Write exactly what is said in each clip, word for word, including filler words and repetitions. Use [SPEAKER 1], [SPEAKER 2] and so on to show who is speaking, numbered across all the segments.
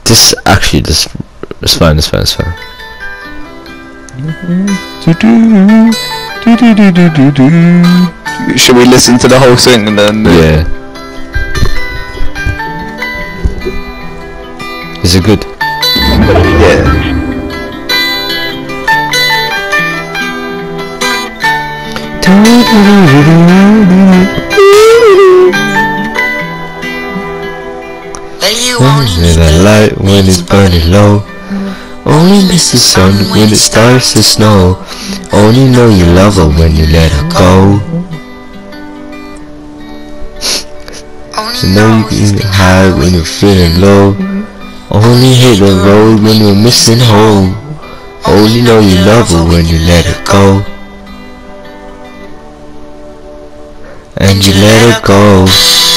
[SPEAKER 1] This actually, this it's fine. It's fine. It's fine.
[SPEAKER 2] Should we listen to the whole thing and then?
[SPEAKER 1] Yeah. Is it good?
[SPEAKER 2] Yeah.
[SPEAKER 1] Only the light when it's burning low. Only miss the sun when it starts to snow. Only know you love her when you let her go. You know you can get high when you're feeling low. Only hit the road when you're missing home. Only know you love her when you let her go. And you let her go.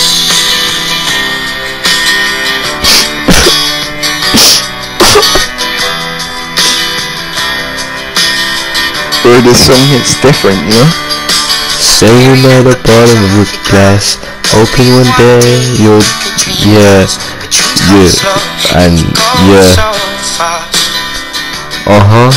[SPEAKER 2] Bro, this song hits different, you know?
[SPEAKER 1] Staying at the bottom of the glass, hoping one day you'll, yeah, yeah, and yeah, uh-huh.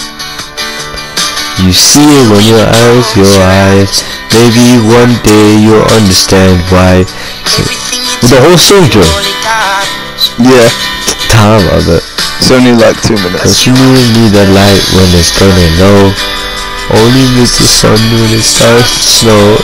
[SPEAKER 1] You see it when your eyes, your eyes. Maybe one day you'll understand why. The whole song, Joe.
[SPEAKER 2] Yeah.
[SPEAKER 1] Time of it.
[SPEAKER 2] It's only like two minutes.
[SPEAKER 1] Cause you need the light when it's burning low. Only miss the sun when it starts to snow.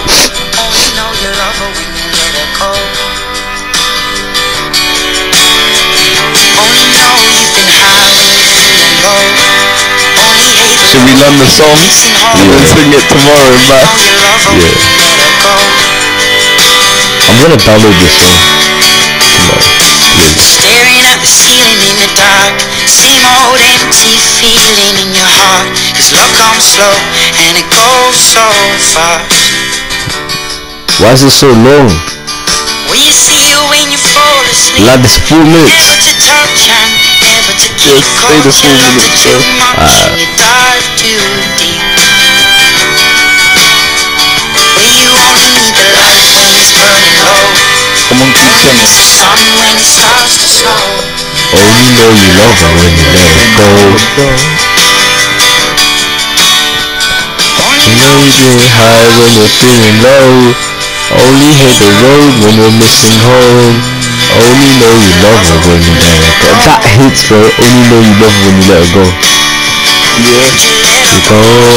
[SPEAKER 2] Should we learn the song?
[SPEAKER 1] Yeah.
[SPEAKER 2] And sing it tomorrow in math?
[SPEAKER 1] Yeah. I'm gonna download this song tomorrow. Please.
[SPEAKER 3] Staring at the ceiling in the dark, same old empty feeling in your heart. Cause love comes slow and it goes so fast.
[SPEAKER 1] Why is it so long?
[SPEAKER 3] When you see you when you fall asleep,
[SPEAKER 1] Like this full minutes.
[SPEAKER 3] never to touch and never to keep
[SPEAKER 2] Just say the
[SPEAKER 3] close.
[SPEAKER 2] full
[SPEAKER 3] You loved it
[SPEAKER 2] minutes,
[SPEAKER 3] too
[SPEAKER 2] bro.
[SPEAKER 3] much
[SPEAKER 1] Ah.
[SPEAKER 3] and you dive too deep. Where you only need the light when it's burning low.
[SPEAKER 2] Come on, keep
[SPEAKER 3] Only miss
[SPEAKER 2] singing.
[SPEAKER 3] the sun when it starts to snow.
[SPEAKER 1] Only know you love her when you let her go.
[SPEAKER 3] Only
[SPEAKER 1] You know you get high when you're feeling low. Only hit the road when you're missing home. Only know you love her when you let her go. That hits, bro. Only know you love her when you let her go.
[SPEAKER 2] Yeah.
[SPEAKER 1] You go.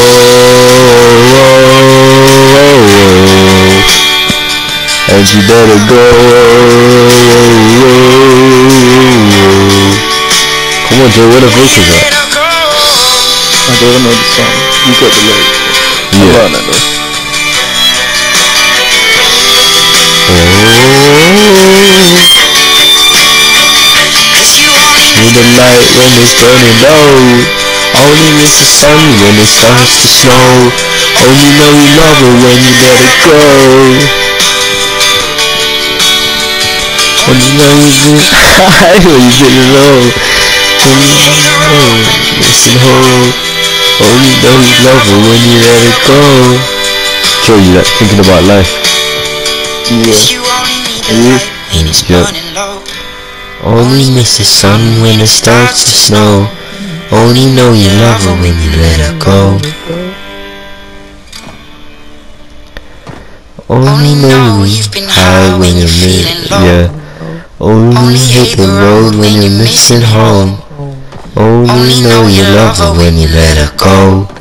[SPEAKER 1] And you let her go. Come on, Joe. Where the vocals at?
[SPEAKER 2] I don't know the song. You got the lyrics.
[SPEAKER 1] Yeah.
[SPEAKER 2] I'm learning it though.
[SPEAKER 1] Need the light when it's burning low. Only miss the sun when it starts to snow. Only know you love her when you let it go. Only know you get high when you get low. Only know missing home. Only know you love her when you let it go. Joe, you like thinking about life?
[SPEAKER 2] Yeah.
[SPEAKER 1] Yep. Only miss the sun when it starts to snow. Only know you love her when you let her go. Only know you've been high when you're feeling low. Yeah. Only hit the road when you're missing home. Only know you love her when you let her go.